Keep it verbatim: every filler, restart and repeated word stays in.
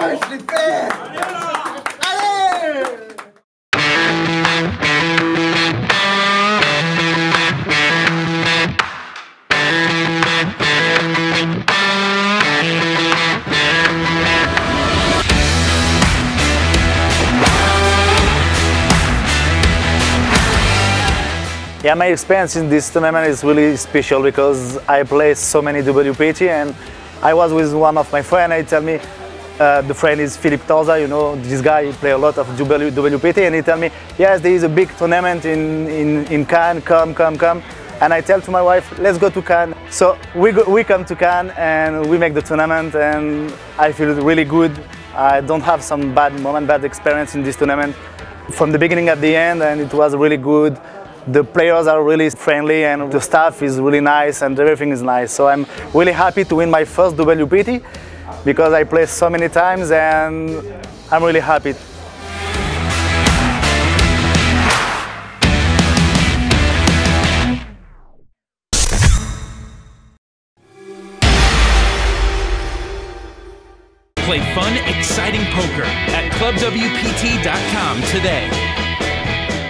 Ouais, je l'ai fait. Allez. Yeah, my experience in this tournament is really special because I play so many W P T, and I was with one of my friends. He tell me, uh, the friend is Philippe Torza, you know, this guy, he play a lot of W P T, and he tell me, yes, there is a big tournament in, in, in Cannes, come, come, come. And I tell to my wife, let's go to Cannes. So we, go, we come to Cannes and we make the tournament, and I feel really good. I don't have some bad moment, bad experience in this tournament. From the beginning at the end, and it was really good. The players are really friendly and the staff is really nice and everything is nice. So I'm really happy to win my first W P T because I play so many times and I'm really happy. Play fun, exciting poker at club W P T dot com today.